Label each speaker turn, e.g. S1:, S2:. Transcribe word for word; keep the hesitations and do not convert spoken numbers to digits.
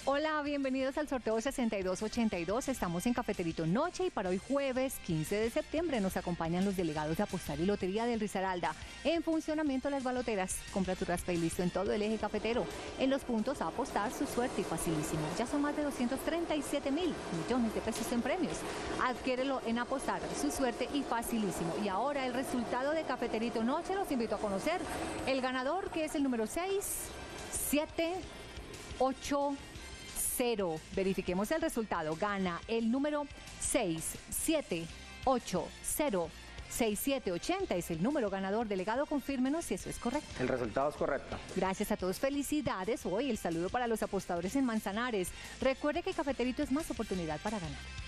S1: Hola, bienvenidos al sorteo sesenta y dos ochenta y dos. Estamos en Cafeterito Noche y para hoy jueves quince de septiembre nos acompañan los delegados de Apostar y Lotería del Risaralda. En funcionamiento las baloteras. Compra tu raspa y listo en todo el eje cafetero. En los puntos a apostar, su suerte y facilísimo. Ya son más de doscientos treinta y siete mil millones de pesos en premios. Adquiérelo en Apostar, su suerte y facilísimo. Y ahora el resultado de Cafeterito Noche los invito a conocer. El ganador, que es el número seis siete ocho cero. Verifiquemos el resultado. Gana el número seis siete ocho cero. seis siete ochenta es el número ganador. Delegado, confírmenos si eso es correcto.
S2: El resultado es correcto.
S1: Gracias a todos, felicidades. Hoy el saludo para los apostadores en Manzanares. Recuerde que Cafeterito es más oportunidad para ganar.